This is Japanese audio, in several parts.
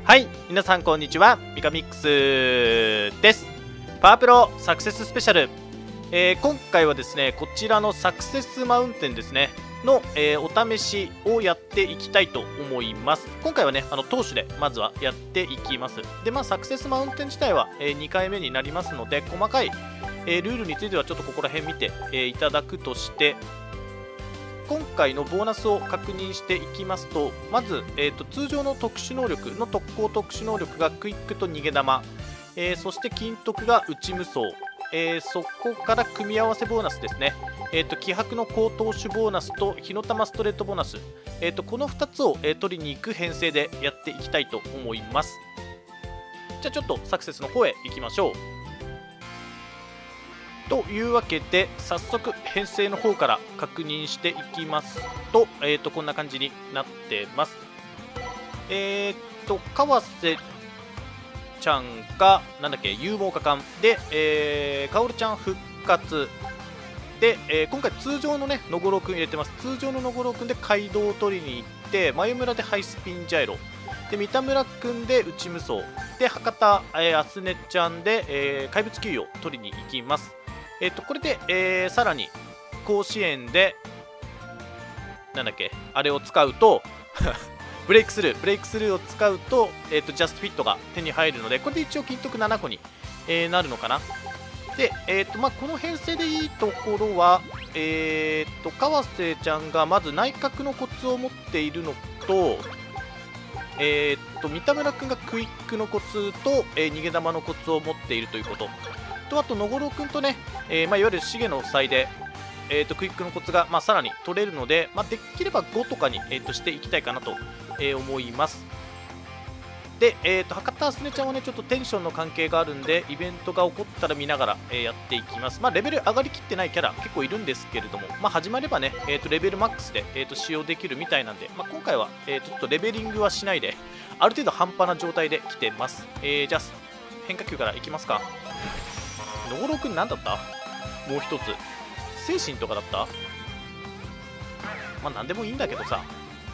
はい、皆さんこんにちは、ミカミックスです。パワープロサクセススペシャル、今回はですね、こちらのサクセスマウンテンですねの、お試しをやっていきたいと思います。今回はね、投手でまずはやっていきます。で、サクセスマウンテン自体は、2回目になりますので、細かい、ルールについてはちょっとここら辺見て、いただくとして、今回のボーナスを確認していきますと、まず、通常の特殊能力の特攻特殊能力がクイックと逃げ玉、そして金徳が内無双、そこから組み合わせボーナスですね、気迫の高投手ボーナスと火の玉ストレートボーナス、この2つを、取りに行く編成でやっていきたいと思います。じゃあちょっとサクセスの方へ行きましょう。というわけで早速編成の方から確認していきますと、こんな感じになってます。川瀬ちゃんがなんだっけ勇猛果敢で、カオルちゃん復活で、今回通常のね野五郎くん入れてます。通常の野五郎くんで街道を取りに行って、眉村でハイスピンジャイロで、三田村くんで内無双で、博多、アスネちゃんで、怪物給与を取りに行きます。これで、さらに甲子園でなんだっけあれを使うとブレイクスルーを使うと、ジャストフィットが手に入るので、これで一応金徳7個に、なるのかな。で、この編成でいいところは、川瀬ちゃんがまず内角のコツを持っているのと、三田村君がクイックのコツと、逃げ玉のコツを持っているということと、あと野五郎君とね、いわゆる重野夫妻で、クイックのコツが、さらに取れるので、できれば5とかに、していきたいかなと、思います。で、博多あすねちゃんはねちょっとテンションの関係があるんで、イベントが起こったら見ながら、やっていきます。レベル上がりきってないキャラ結構いるんですけれども、始まればね、レベルマックスで、使用できるみたいなんで、今回は、ちょっとレベリングはしないで、ある程度半端な状態で来てます。じゃあ変化球からいきますか。野五郎くん何だった？もう一つ精神とかだった？何でもいいんだけどさ、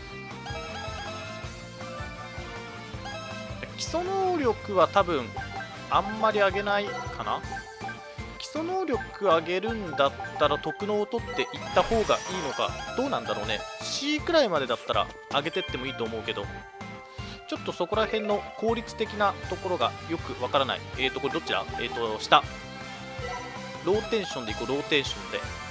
基礎能力は多分あんまり上げないかな。基礎能力上げるんだったら特能を取っていった方がいいのかどうなんだろうね。 C くらいまでだったら上げてってもいいと思うけど、ちょっとそこら辺の効率的なところがよくわからない。これどっちだ？下ローテンションでいこう。ローテンション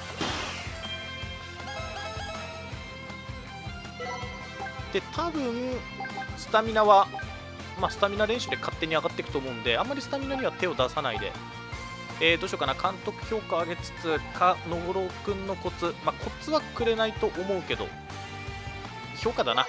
で多分スタミナはスタミナ練習で勝手に上がっていくと思うんで、あんまりスタミナには手を出さないで、どうしようかな。監督評価上げつつか、野五郎くんのコツ、コツはくれないと思うけど評価だな。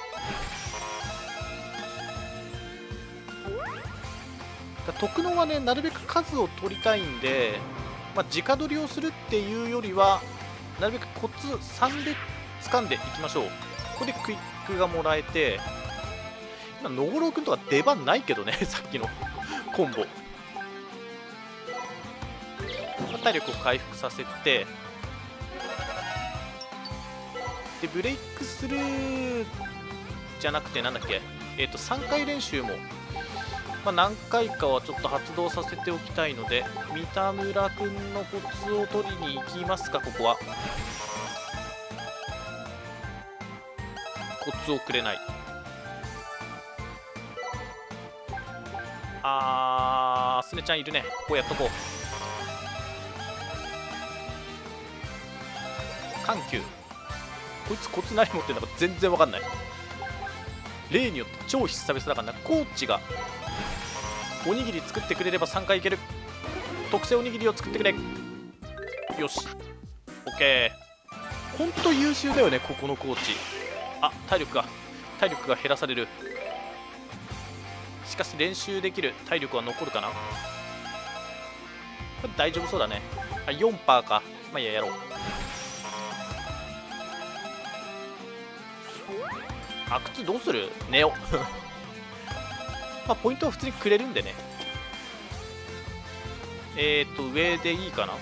特能はねなるべく数を取りたいんで、直取りをするっていうよりはなるべくコツ3で掴んでいきましょう。ここでクイックがもらえて、今野五郎くんとか出番ないけどねさっきのコンボ。体力を回復させて、でブレイクスルーじゃなくてなんだっけ、3回練習も何回かはちょっと発動させておきたいので、三田村くんのコツを取りに行きますか。ここはコツをくれない。すねちゃんいるね。ここやっとこう。緩急、こいつコツ何持ってるのか全然わかんない。例によって超久々だからな。コーチがおにぎり作ってくれれば3回いける。特製おにぎりを作ってくれ。よし OK。 ほんと優秀だよねここのコーチ。体力が減らされる。しかし練習できる体力は残るかな。これ大丈夫そうだね。4%か。いや、やろう。靴どうする？寝よポイントは普通にくれるんでね。上でいいかな。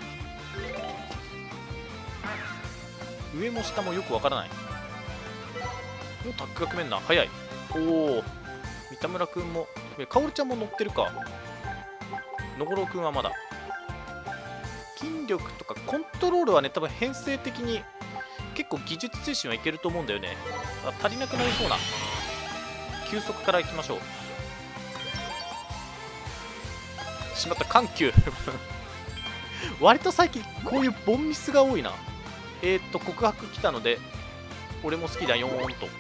上も下もよくわからない。もうタックが組めんな。早い。おお、 三田村くんも、かおるちゃんも乗ってるか。のごろくんはまだ。筋力とかコントロールはね、多分編成的に結構技術推進はいけると思うんだよね。足りなくなりそうな。急速からいきましょう。しまった、緩急割と最近こういうボンミスが多いな。告白来たので、俺も好きだよーんと。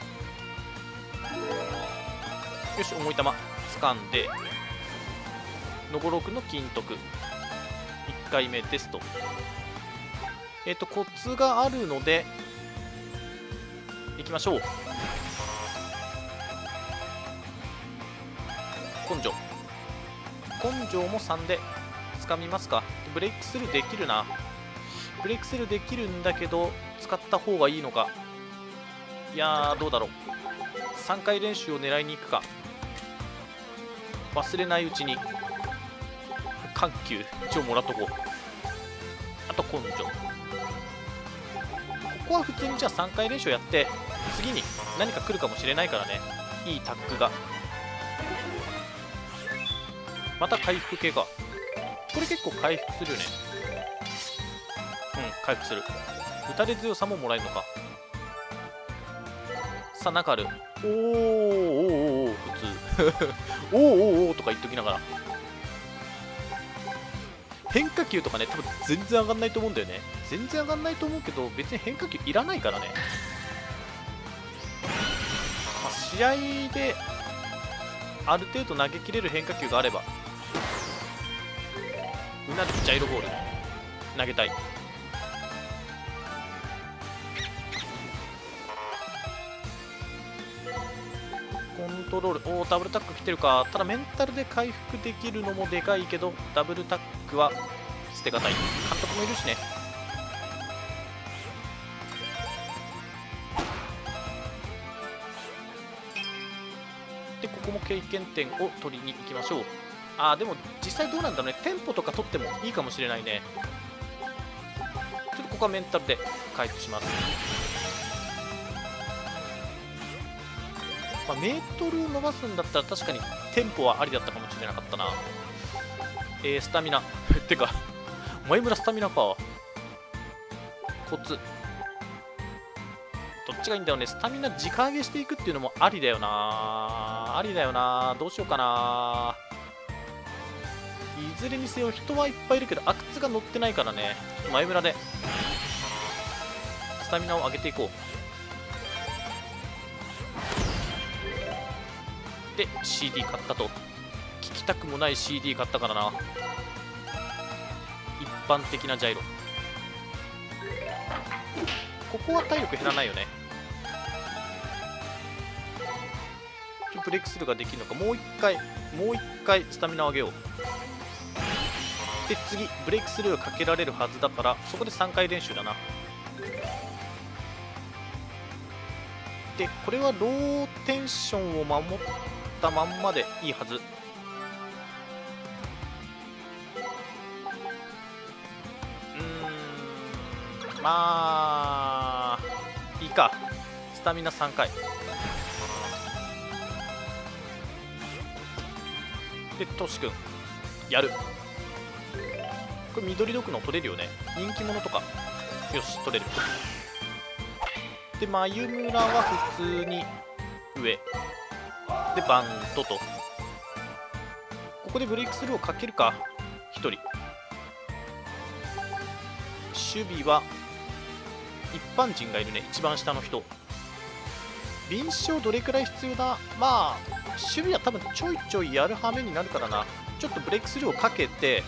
よし、重い球掴んで、のごろくんの金徳1回目ですと。コツがあるのでいきましょう。根性も3で掴みますか。ブレイクスルーできるな。ブレイクスルーできるんだけど使った方がいいのか。いやー、どうだろう。3回練習を狙いに行くか。忘れないうちに緩急一応もらっとこう。あと根性。ここは普通にじゃあ3回練習やって次に何か来るかもしれないからね。いいタックがまた回復系か。これ結構回復するよね。回復する。打たれ強さももらえるのか。さあ、中ある。おーおーおー普通おーおーおーとか言っときながら変化球とかね、多分全然上がんないと思うんだよね。全然上がんないと思うけど別に変化球いらないからね。まあ、試合である程度投げきれる変化球があれば、うなるジャイロボール投げたい。コントロール、おーダブルタック来てるか。ただメンタルで回復できるのもでかいけどダブルタックは捨てがたい。監督もいるしね。でここも経験点を取りに行きましょう。あーでも実際どうなんだろうね。テンポとか取ってもいいかもしれないね。ちょっとここはメンタルで回復します。まあ、メートルを伸ばすんだったら確かにテンポはありだったかもしれなかったな。スタミナてか前村スタミナか。コツどっちがいいんだよね。スタミナ直上げしていくっていうのもありだよな。ありだよな。どうしようかな。いずれにせよ人はいっぱいいるけど阿久津が乗ってないからね。前村でスタミナを上げていこう。で CD 買ったと。聞きたくもない CD 買ったからな。一般的なジャイロ。ここは体力減らないよね。ブレイクスルーができるのか。もう一回スタミナを上げよう。で次ブレイクスルーをかけられるはずだからそこで3回練習だな。でこれはローテンションを守ったまんまでいいはず。まあいいか。スタミナ3回でトシ君やる。これ緑毒の取れるよね。人気者とかよし取れる。で眉村は普通に上でバントと。ここでブレイクスルーをかけるか。1人守備は一般人がいるね。一番下の人。臨床どれくらい必要だ。まあ守備は多分ちょいちょいやる羽目になるからな。ちょっとブレイクスルーをかけて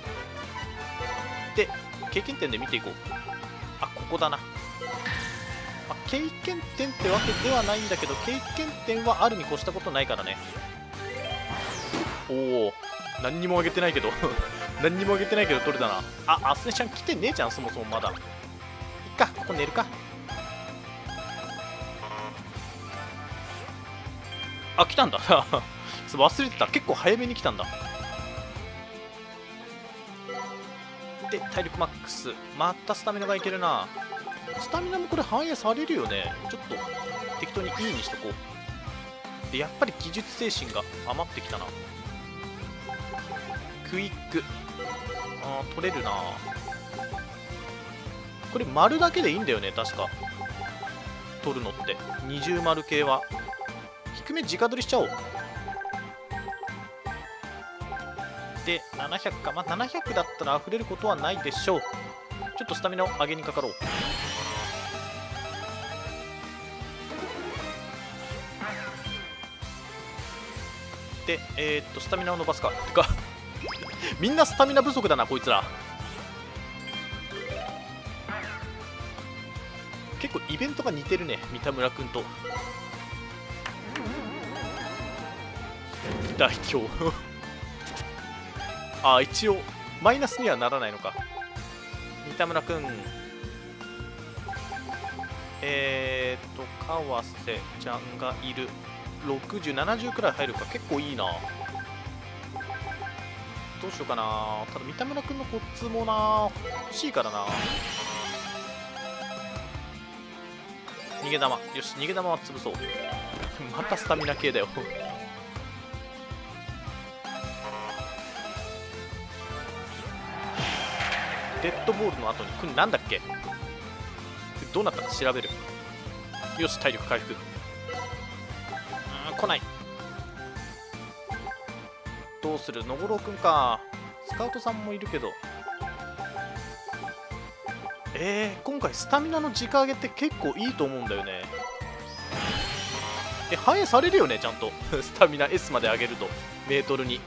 で経験点で見ていこう。あここだな。経験点ってわけではないんだけど経験点はあるに越したことないからね。おお何にもあげてないけど何にもあげてないけど取れたな。あアスネちゃん来てねえじゃんそもそもまだ。いっかここ寝るか。あ来たんだ忘れてた。結構早めに来たんだ。で体力マックス。またスタミナがいけるな。スタミナもこれ反映されるよね。ちょっと適当にいいにしとこう。 でやっぱり技術精神が余ってきたな。クイック、取れるな。これ丸だけでいいんだよね確か、取るのって。二重丸系は低め直取りしちゃおう。で700か、まあ、700だったら溢れることはないでしょう。ちょっとスタミナを上げにかかろう。でスタミナを伸ばすか。てかみんなスタミナ不足だなこいつら。結構イベントが似てるね三田村君と。大凶あ、一応マイナスにはならないのか。三田村君、川瀬ちゃんがいる。60、70くらい入るか。結構いいな。どうしようかな。ただ三田村君のコツもな欲しいからな。逃げ玉、よし逃げ玉は潰そうまたスタミナ系だよデッドボールの後にこれなんだっけ、どうなったか調べる。よし体力回復。来ない。どうする、のごろうくんか。スカウトさんもいるけど、今回スタミナの直上げって結構いいと思うんだよね。反映されるよねちゃんとスタミナ S まで上げるとメートルに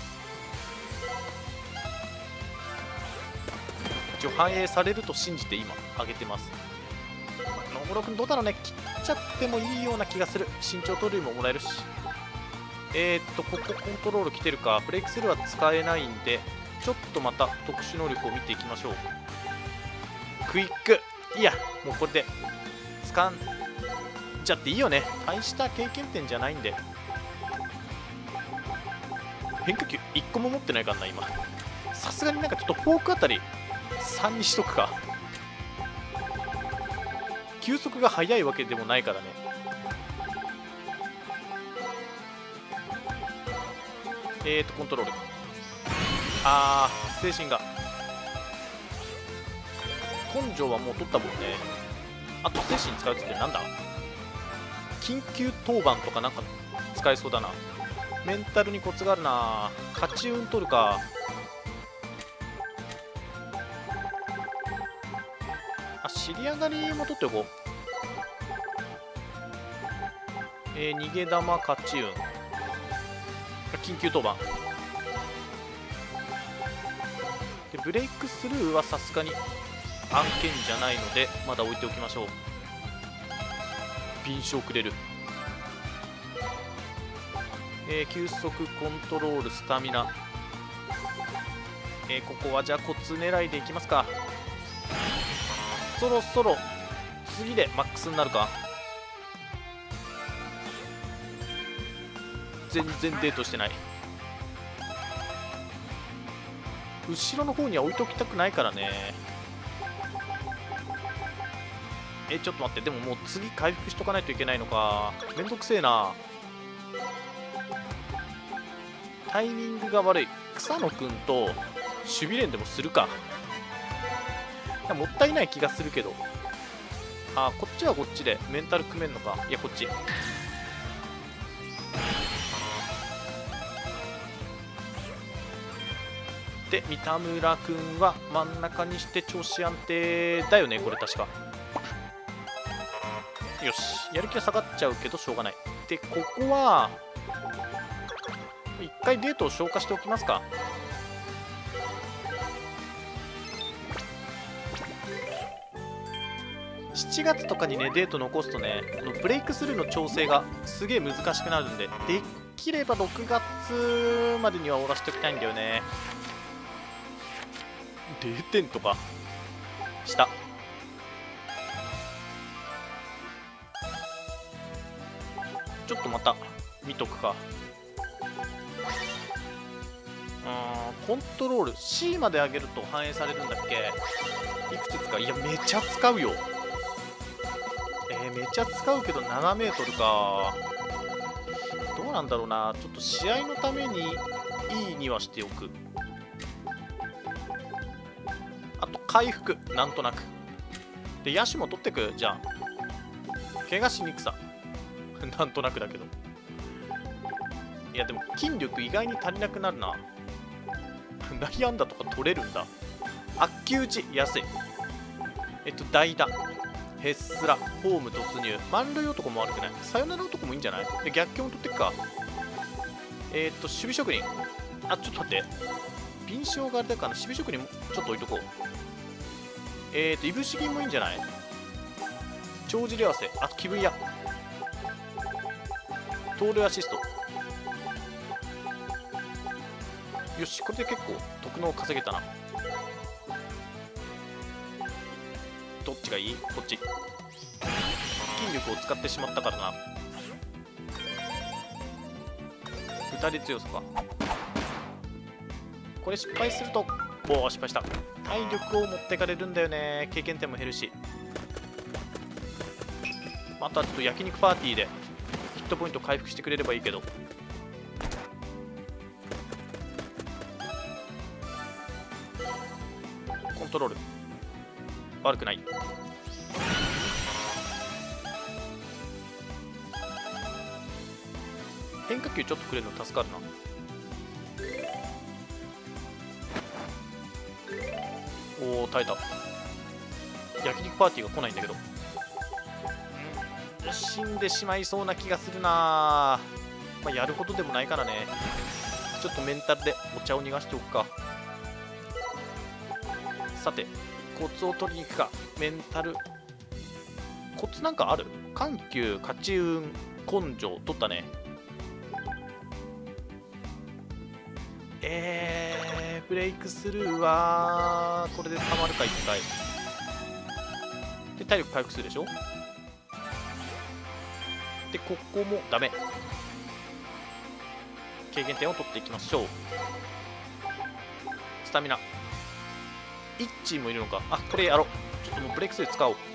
一応反映されると信じて今上げてます。のごろくんどうだろうね、切っちゃってもいいような気がする。身長取るももらえるし。ここコントロール来てるか。ブレイクスルーは使えないんで、ちょっとまた特殊能力を見ていきましょう。クイック、いやもうこれで掴んじゃっていいよね。大した経験点じゃないんで。変化球1個も持ってないからな今。さすがになんかちょっとフォークあたり3にしとくか。球速が速いわけでもないからね。コントロール、精神が、根性はもう取ったもんね。あと精神使うっつってなんだ、緊急当番とかなんか使えそうだな。メンタルにコツがあるな。勝ち運取るか。尻上がりも取っておこう。逃げ玉勝ち運、緊急当番で、ブレイクスルーはさすがに案件じゃないのでまだ置いておきましょう。敏捷くれる。球速コントロールスタミナ、ここはじゃあコツ狙いでいきますか。そろそろ次でマックスになるか。全然デートしてない。後ろの方には置いときたくないからね。ちょっと待って、でももう次回復しとかないといけないのか。めんどくせえな。タイミングが悪い。草野くんと守備練でもするか。もったいない気がするけど。こっちはこっちでメンタル組めんのか。いやこっちで、三田村くんは真ん中にして調子安定だよねこれ確か。よし、やる気は下がっちゃうけどしょうがない。で、ここは一回デートを消化しておきますか。7月とかにねデート残すとね、このブレイクスルーの調整がすげえ難しくなるんで、できれば6月までには終わらせておきたいんだよね。0点とかしたちょっとまた見とくか。コントロール C まで上げると反映されるんだっけ。いくつ使う。いやめちゃ使うよ。めちゃ使うけど7メートルか。 なんだろうな。ちょっと試合のためにいいにはしておく。あと回復、なんとなく。で野手も取ってく。じゃあ怪我しにくさなんとなくだけど。いやでも筋力意外に足りなくなるな。内野安打とか取れるんだ。悪球打ち安い。代打ヘッスラホーム突入満塁男も悪くない。サヨナラ男もいいんじゃない。で逆境も取ってくか。守備職人、あちょっと待って、敏捷があれだから守備職人もちょっと置いとこう。いぶし銀もいいんじゃない。帳尻合わせ、あと気分屋盗塁アシスト。よし、これで結構得能稼げたな。どっちがいい。こっち。筋力を使ってしまったからな。打たれ強さか。これ失敗すると、おお失敗した。体力を持ってかれるんだよね。経験点も減るし。あとはちょっと焼肉パーティーでヒットポイント回復してくれればいいけど。コントロール悪くない。変化球ちょっとくれるの助かるな。おお耐えた。焼肉パーティーが来ないんだけど、死んでしまいそうな気がするな。まあ、やるほどでもないからね。ちょっとメンタルでお茶を逃がしておくか。さてコツを取りに行くか。メンタルコツなんかある。緩急勝ち運根性取ったね。ブレイクスルーはこれでたまるか。1回で体力回復するでしょ。でここもダメ。経験点を取っていきましょう。スタミナ1チームいるのか。あこれやろう。ちょっともうブレイクスルー使おう。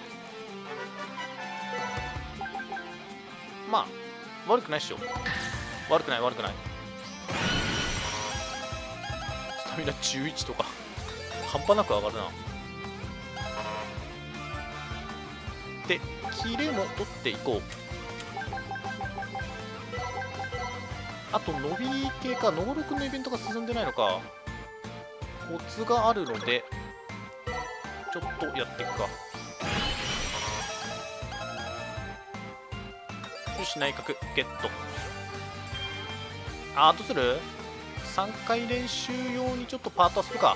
まあ悪くないっしょ。悪くない悪くない。スタミナ11とか半端なく上がるな。でキレも取っていこう。あと伸び系か。ノーロクのイベントが進んでないのか。コツがあるのでちょっとやっていくか。よし内角ゲット。どうする。3回練習用にちょっとパート遊ぶか。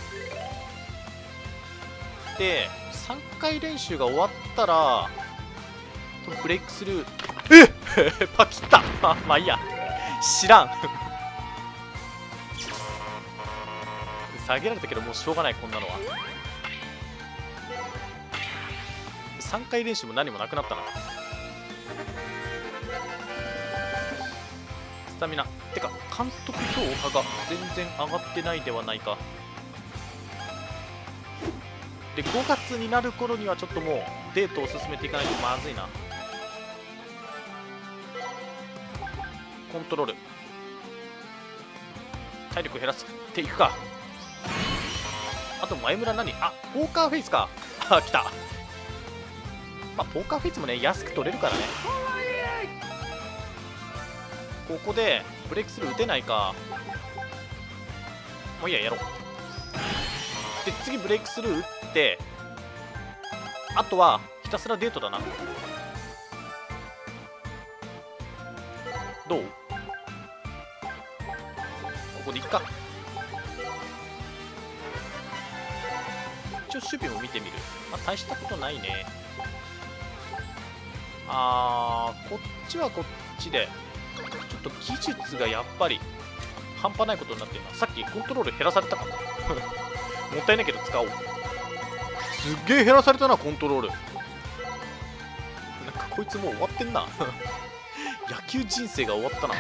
で3回練習が終わったらブレイクスルーパキったまあいいや。知らん下げられたけどもうしょうがない。こんなのは3回練習も何もなくなったな。スタミナてか監督評価が全然上がってないではないか。で5月になる頃にはちょっともうデートを進めていかないとまずいな。コントロール体力減らしていくか。あと前村何。ポーカーフェイスか。来た。まあポーカーフェイスもね安く取れるからね。ここでブレイクスルー打てないか。もういいややろう。で次ブレイクスルー打ってあとはひたすらデートだな。どう。ここでいっか。一応守備も見てみる。まあ大したことないね。こっちはこっちでちょっと技術がやっぱり半端ないことになってるな。さっきコントロール減らされたかもったいないけど使おう。すっげえ減らされたなコントロール。なんかこいつもう終わってんな野球人生が終わったな。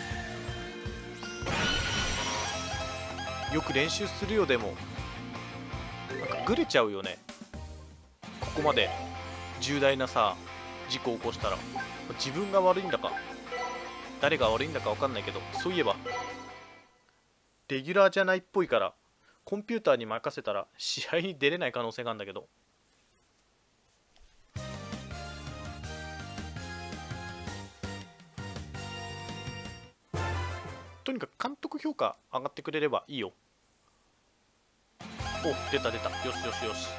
よく練習するよ。でもなんかグレちゃうよね。ここまで重大なさ事故を起こしたら自分が悪いんだか。 誰が悪いんだか分かんないけど、そういえばレギュラーじゃないっぽいからコンピューターに任せたら試合に出れない可能性があるんだけど。とにかく監督評価上がってくれればいいよ。お、出た出た。よしよしよし。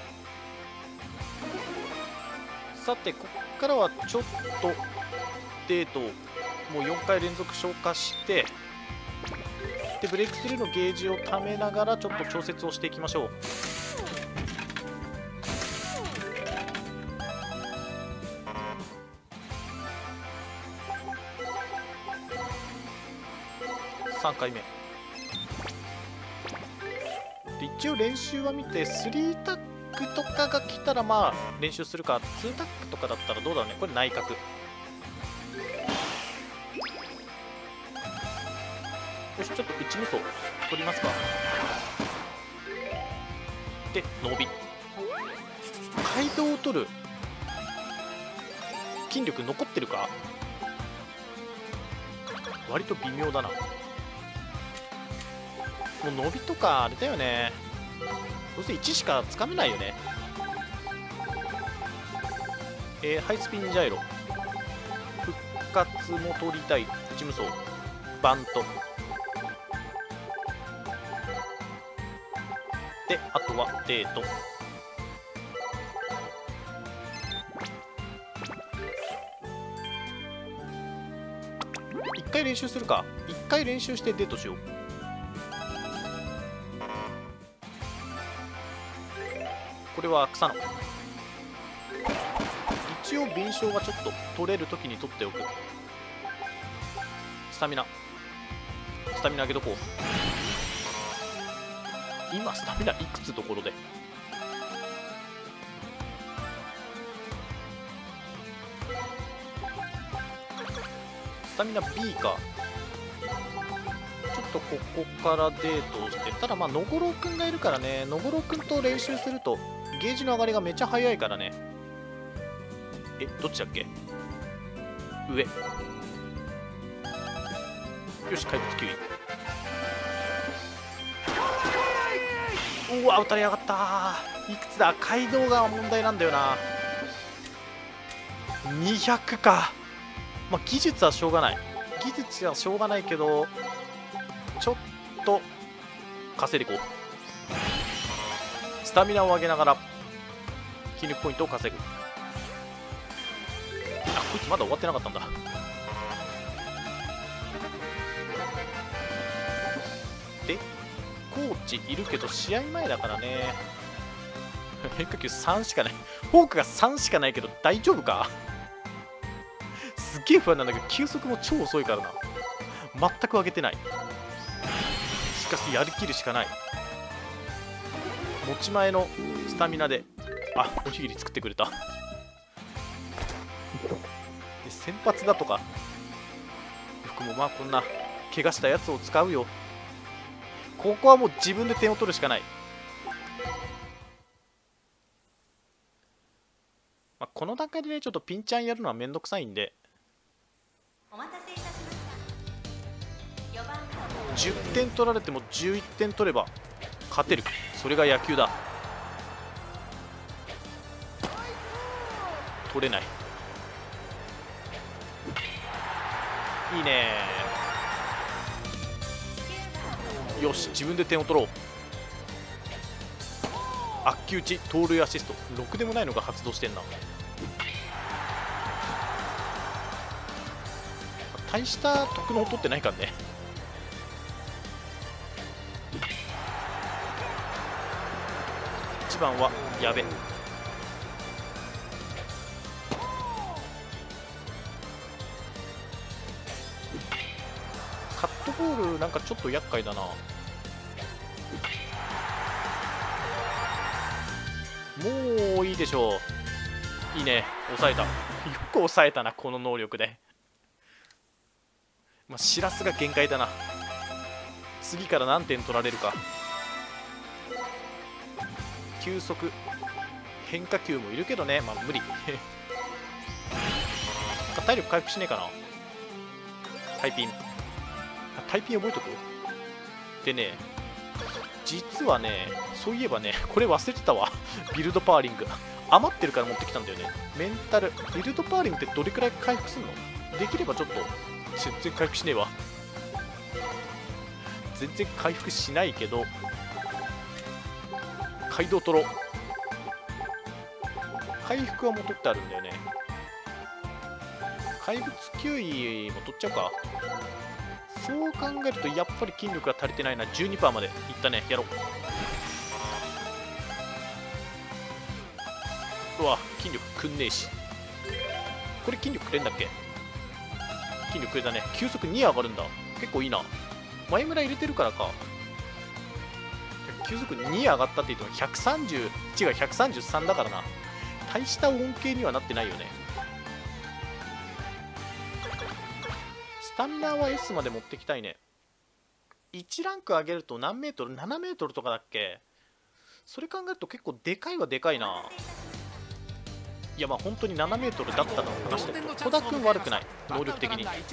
さて、こっからはちょっとデートをもう4回連続消化して、でブレイクスルーのゲージをためながらちょっと調節をしていきましょう。3回目で一応練習は見て、3タックとかが来たらまあ練習するか、2タックとかだったらどうだろうね。これ内角。よし、ちょっと内無双取りますか。で伸び、街道を取る。筋力残ってるか。割と微妙だな。もう伸びとかあれだよね。どうせ1しかつかめないよね。ハイスピンジャイロ、復活も取りたい。内無双、バントで、あとはデート。1回練習するか。1回練習してデートしよう。これは草野。一応敏捷はちょっと取れるときに取っておく。スタミナ上げとこう。今スタミナいくつところで。スタミナ B か。ちょっとここからデートをして、ただまあ野五郎くんがいるからね。野五郎くんと練習するとゲージの上がりがめっちゃ早いからね。どっちだっけ。上。よし、怪物キウイ。うわ、打たれやがったー。いくつだ。街道が問題なんだよな。200か。まあ技術はしょうがない。技術はしょうがないけど、ちょっと稼いでいこう。スタミナを上げながら筋力ポイントを稼ぐ。あ、こいつまだ終わってなかったんだ。でコーチいるけど試合前だからね。変化球3しかない。フォークが3しかないけど大丈夫か。すっげえ不安なんだけど、球速も超遅いからな。全く上げてない。しかしやりきるしかない。持ち前のスタミナで、あ、おにぎり作ってくれた。で先発だとか僕もまあこんな怪我したやつを使うよ。ここはもう自分で点を取るしかない。まあ、この段階でねちょっとピンチャンやるのはめんどくさいんで、10点取られても11点取れば勝てる。それが野球だ。取れない。いいね。よし、自分で点を取ろう。あっき打ち盗塁アシスト、ろくでもないのが発動してんな。大した得の取ってないからね。1番はやべ。カットボールなんかちょっと厄介だな。もういいでしょう。いいね、抑えた。よく抑えたな、この能力で。まあしらすが限界だな。次から何点取られるか。球速変化球もいるけどね、まあ無理。体力回復しねえかな。 タイピン覚えとく。でね、実はね、そういえばね、これ忘れてたわ。ビルドパーリング余ってるから持ってきたんだよね。メンタルビルドパーリングってどれくらい回復するの？できればちょっと全然回復しねえわ。全然回復しないけど、街道取ろう。回復はもう取ってあるんだよね。怪物9位も取っちゃうか。そう考えるとやっぱり筋力が足りてないな。 12% までいったね。やろう。うわ、筋力くんねえし。これ筋力くれんだっけ？筋力くれだね。急速2上がるんだ。結構いいな。前村入れてるからか。急速2上がったって言っても130、違う133だからな。大した恩恵にはなってないよね。スタミナは S まで持ってきたいね。1ランク上げると何メートル？ 7 メートルとかだっけ？それ考えると結構でかいはでかいな。いや、まあ本当に7メートルだったのを話してると、戸田君悪くない、能力的に。街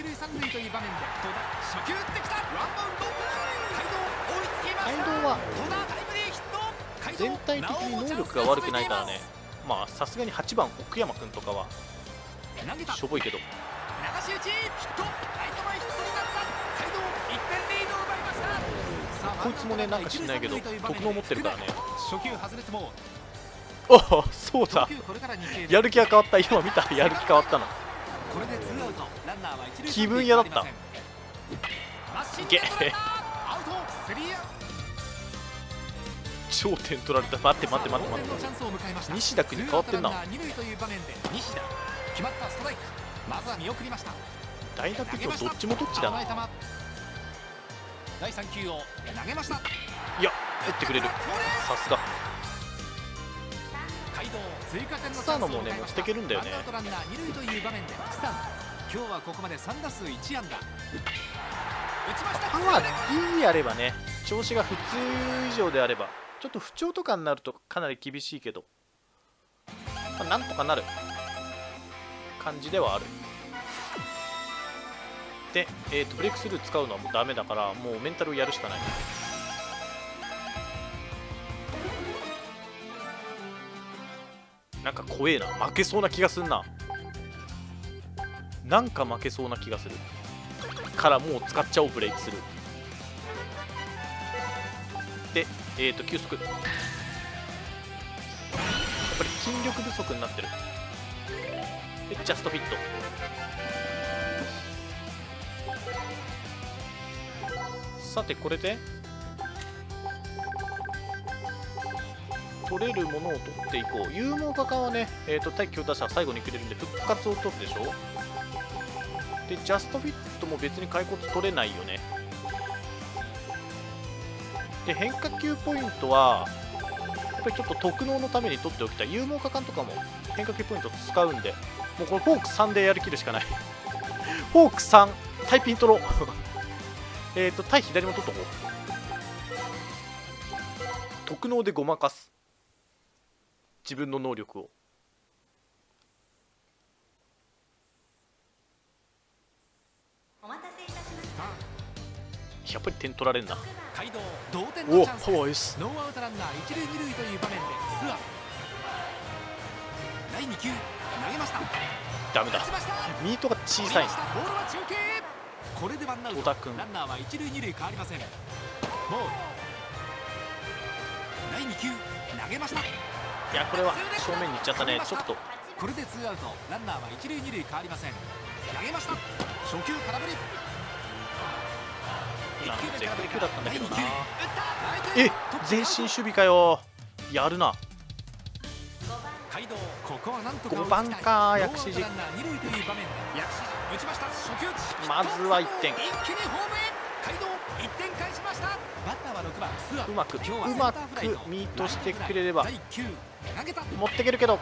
道は全体的に能力が悪くないからね。まあさすがに8番奥山君とかはしょぼいけど。こいつもね、なんか知んないけど特能持ってるからね。おお、そうだ、やる気が変わった。今見た、やる気変わったの。気分屋だった。いけ超点取られた。待って待って待って待って、西田君に変わってんな。大学今日どっちもどっちだな。いや、打ってくれる、さすが。草野もね、持っていけるんだよね。パワー D やればね、調子が普通以上であれば、ちょっと不調とかになるとかなり厳しいけど、まあ、なんとかなる感じではある。で、ブレイクスルー使うのはもうダメだから、もうメンタルをやるしかない。なんか怖えな。負けそうな気がすんな。なんか負けそうな気がするからもう使っちゃおう。ブレイクスルーで、急速。やっぱり筋力不足になってる。でジャストフィット。さて、これで取れるものを取っていこう。勇猛果敢はね、対強打者は最後にくれるんで復活を取るでしょ。でジャストフィットも別に骸骨取れないよね。で変化球ポイントはやっぱりちょっと特能のために取っておきたい。勇猛果敢とかも変化球ポイント使うんで、もうこれフォーク3でやりきるしかない。フォーク3、タイピン取ろう。対左も取っとこう。特能でごまかす、自分の能力を。やっぱり点取られんな。おお、パワー S。ノーアウトランナー一塁二塁という場面でツアー第2球投げました。ダメだ、ミートが小さい。戸田君、ランナーは一塁二塁変わりません。ボール第2球投げました。いや、これは正面に行っちゃったね。ちょっとこれでツーアウト、ランナーは一塁二塁変わりません。投げました。初球空振り。絶好球だったんだけどな。え、前進守備かよ。やるな。5番か、薬師寺。まずは1点。うまくミートしてくれれば持っていけるけど、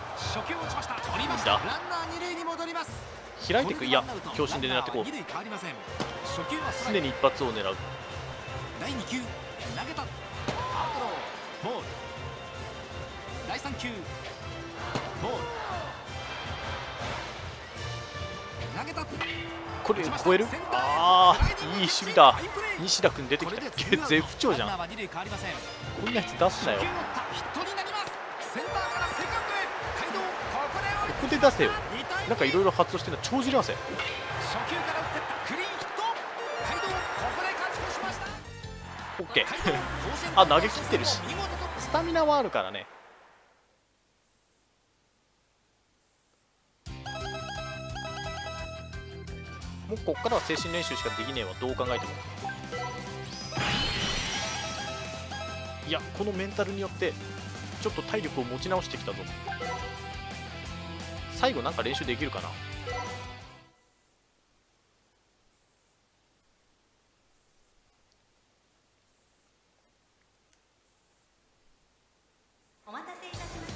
開いていく。いや、強振で狙ってこう。常に一発を狙う。第2球投げた。アウトローボール。第3球ボール。投げこれ超える？ああ、いい守備だ。西田君出てきた。絶不調じゃん。こんなやつ出すなよ。ここで出せよ。なんかいろいろ発動してるの帳尻合わせ。オッケー。あ、投げ切ってるしスタミナはあるからね。もうこっからは精神練習しかできねえわ、どう考えても。いや、このメンタルによってちょっと体力を持ち直してきたぞ。最後なんか練習できるかな。 お待たせいたしました。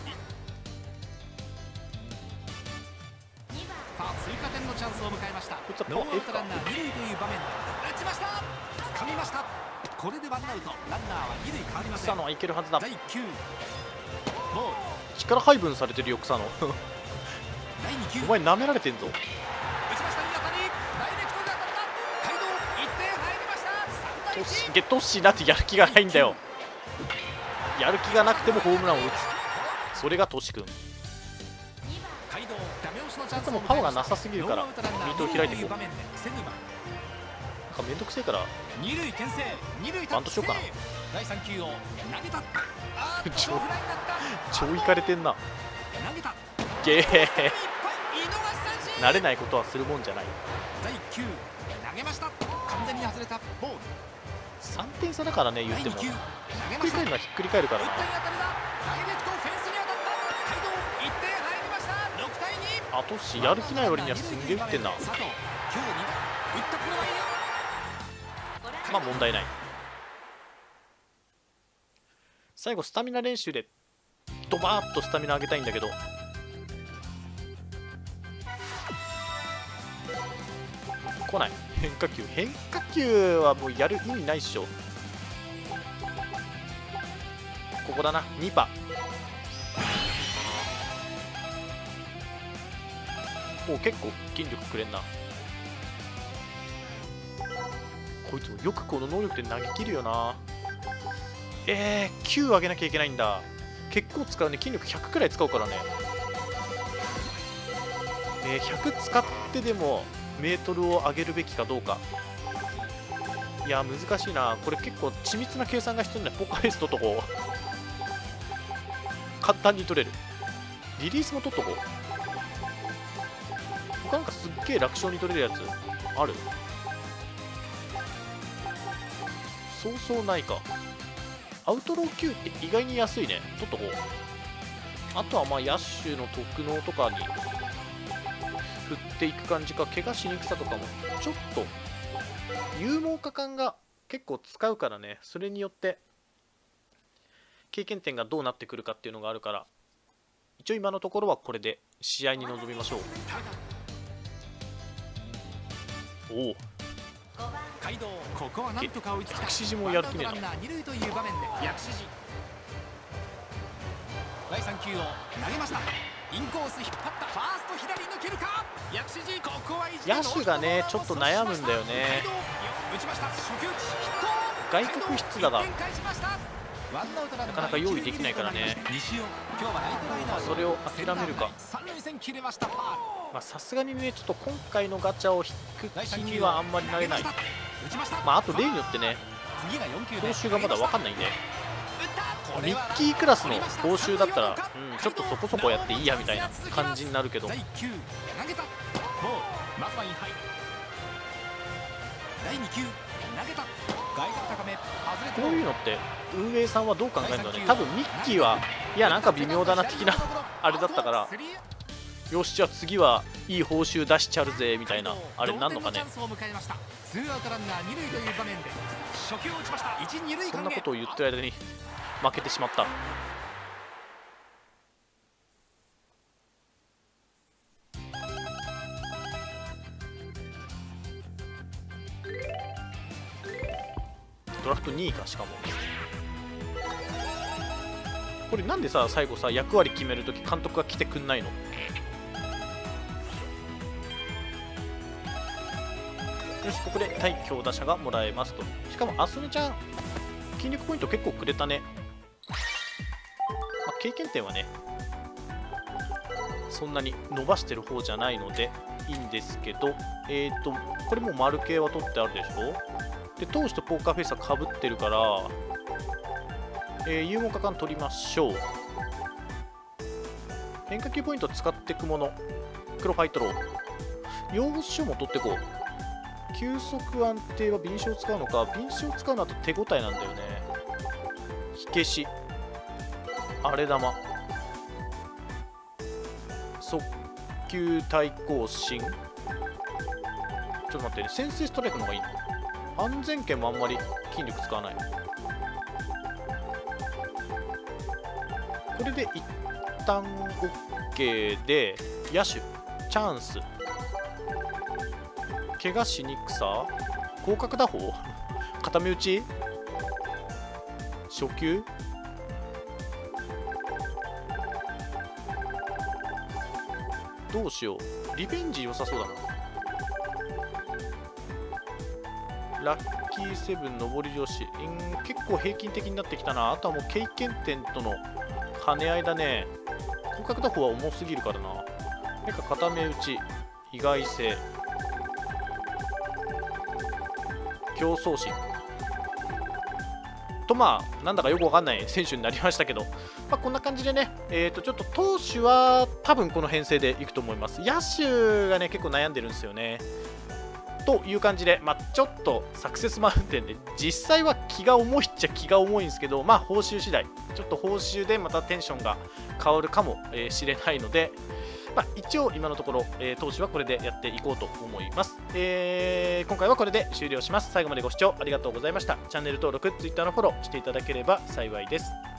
追加点のチャンスを迎えました。 こいつはノーアウトランナー2塁という場面で打ちました。掴みました。これでワンアウト、ランナーは2塁変わりません。 草野はいけるはずだ。 第9ボール。 力配分されてるよ草野。 第2球お前舐められてんぞ。 打ちました。いい当たり、ダイレクトで当たった。街道1点入りました。3対1。 ゲットッシーなってやる気がないんだよ。やる気がなくてもホームランを打つ、それがトシ君。 街道ダメ押しのチャンスでもパワーがなさすぎるからミートを開いていこう。なんかめんどくせえから二塁牽制、二塁バントしようかな。 第3球を投げた。 超いかれてんな。 投げた。 ゲー。 見逃し三振。 慣れないことはするもんじゃない。 第9投げました。完全に外れたボール。 3点差だからね、言ってもひっくり返るのはひっくり返るからな。 ダイレクトフェンスに当たった。街道1点入りました。6対2。 あとしやる気ない割にはすんげえ打ってんな。 佐藤、今日2打った。これはいいよ。 まあ問題ない。最後スタミナ練習でドバーッとスタミナ上げたいんだけど、来ない。変化球はもうやる意味ないっしょ。ここだな、2パ。お、結構筋力くれんな。こいつもよくこの能力で投げ切るよな。9上げなきゃいけないんだ。結構使うね。筋力100くらい使うからね。100使ってでもメートルを上げるべきかどうか。いや難しいな。これ結構緻密な計算が必要なんだよ。ポカリス取っとこう。簡単に取れる。リリースも取っとこう。他なんかすっげえ楽勝に取れるやつある？そうそうないか。アウトロー級って意外に安いね。取っとこう。あとはまあ野手の特能とかに振っていく感じか。怪我しにくさとかもちょっと勇猛果敢が結構使うからね。それによって経験点がどうなってくるかっていうのがあるから、一応今のところはこれで試合に臨みましょう。おお、 街道、ここはなんとか追いつきたい。 薬師寺もやる気ねえな。 ワンアウトランナー二塁という場面で薬師寺。第3球を投げました。インコース引っ張った。ファースト左抜けるか。薬師寺、ここは野手がねちょっと悩むんだよね。 打ちました。初球ヒット。 外角質だがななかなか用意できないからね。それを諦めるか。さすがにねちょっと今回のガチャを引く気にはあんまりなれない。まああと例によってね報酬がまだ分かんないんで、ミッキークラスの報酬だったら、ちょっとそこそこやっていいやみたいな感じになるけど、こういうのって運営さんはどう考えるのね。多分ミッキーはいやなんか微妙だな的なあれだったから、よしじゃあ次はいい報酬出しちゃるぜみたいなあれなんのかね。そんなことを言ってる間に負けてしまった。ドラフト2位か。しかもこれなんでさ最後さ役割決めるとき監督が来てくんないの？ よし、ここで対強打者がもらえますと。しかもアスネちゃん筋力ポイント結構くれたね。経験点はねそんなに伸ばしてる方じゃないのでいいんですけど、これも丸系は取ってあるでしょ。で投手とポーカーフェイスはかぶってるから、勇猛果敢取りましょう。変化球ポイント使っていくもの、黒ファイトロー、用語書も取っていこう。球速安定は敏捷を使うのか。敏捷を使うのだと手応えなんだよね。火消し、荒れ玉、速球対抗心。ちょっと待ってね、先制ストライクの方がいいの。安全圏もあんまり筋力使わない。これで一旦 OK で、野手チャンス、怪我しにくさ、広角打法固め打ち、初球、どうしよう。リベンジ良さそうだな。ラッキーセブン上り調子、結構平均的になってきたな。あとはもう経験点との兼ね合いだね。広角打法は重すぎるからな。なんか固め打ち、意外性、競争心と、なんだかよくわかんない選手になりましたけど、こんな感じでね、ちょっと投手は多分この編成でいくと思います。野手がね結構悩んでるんですよね。という感じで、ちょっとサクセスマウンテンで実際は気が重いっちゃ気が重いんですけど、報酬次第、ちょっと報酬でまたテンションが変わるかもしれないので、一応今のところ、投手はこれでやっていこうと思います。今回はこれで終了します。最後までご視聴ありがとうございました。チャンネル登録、Twitter のフォローしていただければ幸いです。